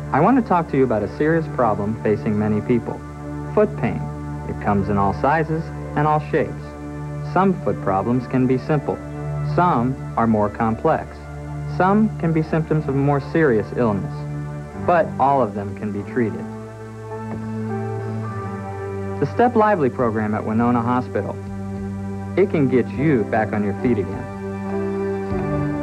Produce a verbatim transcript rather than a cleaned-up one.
I want to talk to you about a serious problem facing many people, foot pain. It comes in all sizes and all shapes. Some foot problems can be simple. Some are more complex. Some can be symptoms of more serious illness. But all of them can be treated. The Step Lively program at Winona Hospital, it can get you back on your feet again.